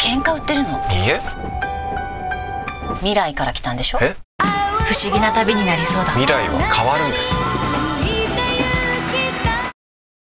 喧嘩売ってるの？ いいえ。 未来から来たんでしょ？ え？ 不思議な旅になりそうだ。 未来は変わるんです。